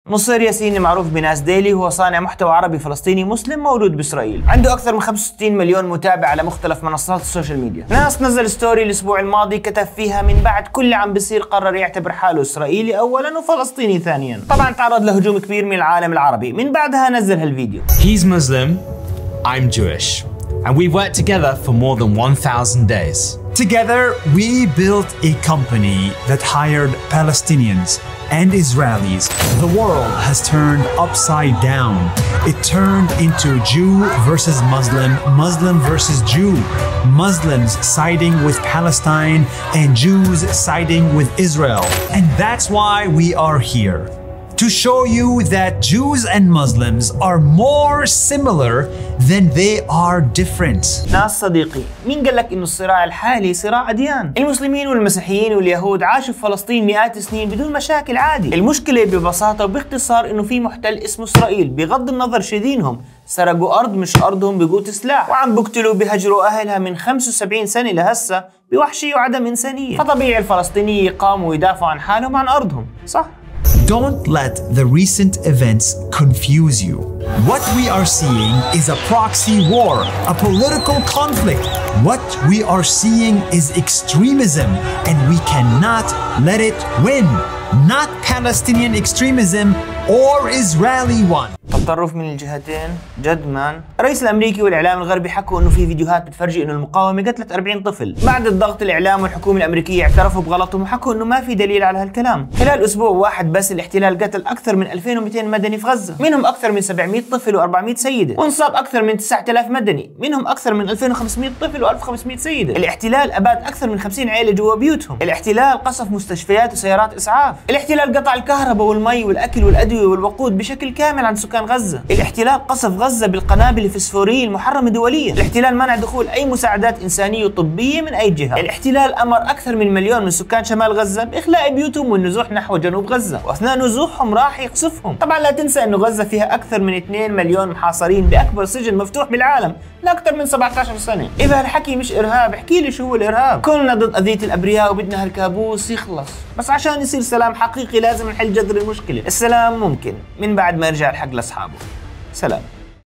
نصير ياسين معروف بناس ديلي، هو صانع محتوى عربي فلسطيني مسلم مولود بإسرائيل، عنده أكثر من 65 مليون متابع على مختلف منصات السوشيال ميديا. ناس نزل ستوري الأسبوع الماضي كتب فيها من بعد كل عم بصير قرر يعتبر حاله إسرائيلي أولا وفلسطيني ثانيا. طبعا تعرض لهجوم كبير من العالم العربي، من بعدها نزل هالفيديو. He's Muslim, I'm Jewish, and we've worked together for more than 1,000 days. Together, we built a company that hired Palestinians and Israelis. The world has turned upside down. It turned into Jew versus Muslim, Muslim versus Jew, Muslims siding with Palestine and Jews siding with Israel. And that's why we are here. To show you that Jews and Muslims are more similar than they are different. ناس صديقي، مين قال لك إنه الصراع الحالي صراع أديان؟ المسلمين والمسيحيين واليهود عاشوا في فلسطين مئات السنين بدون مشاكل عادي. المشكلة ببساطة وباختصار إنه في محتل اسمه إسرائيل، بغض النظر شو دينهم، سرقوا أرض مش أرضهم بقوة سلاح، وعم بقتلوا بهجروا أهلها من 75 سنة لهسه بوحشية وعدم إنسانية. فطبيعي الفلسطينيين يقاموا ويدافعوا عن حالهم عن أرضهم، صح؟ Don't let the recent events confuse you. What we are seeing is a proxy war, a political conflict. What we are seeing is extremism, and we cannot let it win. Not Palestinian extremism or Israeli one. تطرف من الجهتين جد مان. الرئيس الامريكي والاعلام الغربي حكوا انه في فيديوهات بتفرجي انه المقاومه قتلت 40 طفل. بعد الضغط الاعلام والحكومه الامريكيه اعترفوا بغلطهم وحكوا انه ما في دليل على هالكلام. خلال اسبوع واحد بس الاحتلال قتل اكثر من 2200 مدني في غزه، منهم اكثر من 700 طفل و400 سيده، وانصاب اكثر من 9000 مدني، منهم اكثر من 2500 طفل و1500 سيده. الاحتلال اباد اكثر من 50 عائله جوا بيوتهم. الاحتلال قصف مستشفيات وسيارات اسعاف. الاحتلال قطع الكهرباء والمي والاكل والادويه والوقود بشكل كامل عن سكان غزه. الاحتلال قصف غزة بالقنابل الفسفورية المحرمة دوليا. الاحتلال منع دخول أي مساعدات إنسانية وطبية من أي جهة. الاحتلال أمر أكثر من 1,000,000 من سكان شمال غزة بإخلاء بيوتهم والنزوح نحو جنوب غزة، وأثناء نزوحهم راح يقصفهم. طبعا لا تنسى أنه غزة فيها أكثر من 2 مليون محاصرين بأكبر سجن مفتوح بالعالم لأكثر من 17 سنة. إذا هالحكي مش إرهاب، احكي لي شو هو الإرهاب؟ كلنا ضد أذية الأبرياء وبدنا هالكابوس يخلص، بس عشان يصير سلام حقيقي لازم نحل جذر المشكلة. السلام ممكن من بعد ما يرجع الحق لأصحابه. سلام.